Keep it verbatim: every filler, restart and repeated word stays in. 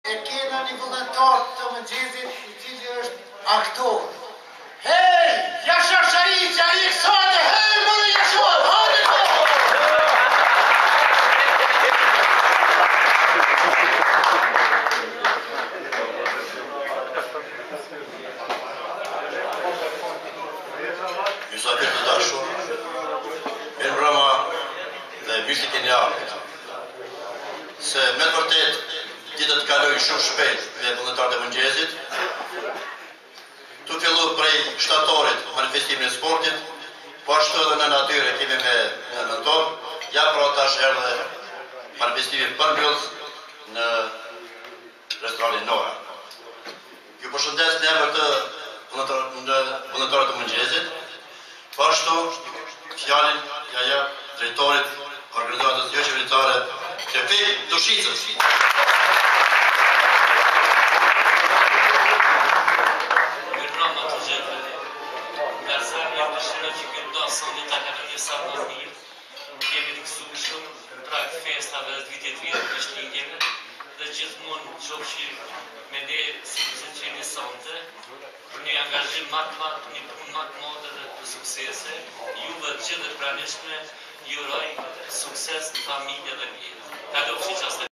E kena një vullnetar të mëngjesit i cili është aktor. Hej, Jashar Shariqa, i kësate, hej, mëre Jashar, hajde ko! Mysafir të dashur, mirë mbrëma dhe mirë se keni ardhur. Se me të vërtet ditët kalojnë shumë shpejt me vullnetarët e mëngjesit. Tu fillu prej shtatorit manifestimin e sportit, po ashtu edhe në natyre kemi me në nëntor, ja pra tash erdhe manifestimi përmbyllës në restoranin Nora. Ju përshëndes në emër të vullnetarët e mëngjesit, po ashtu fjalën ja jap drejtorit organizatës jo qeveritare Shefik Dushicës. Mirëmbrëma të gjithëve. Nërësani e dëshira që këtë do sot ta kanë një sa më mirë. Jemi të kësushëm pra festave dhe vitet vjetë për shtinjeve dhe gjithmonë qofshi me ne si të qeni sonte për një angazhim më të madh, një punë më të madhe dhe të suksese. Juve të gjithë dhe pranishme ju uroj sukses në familje dhe mirë. Kalofshi qaste.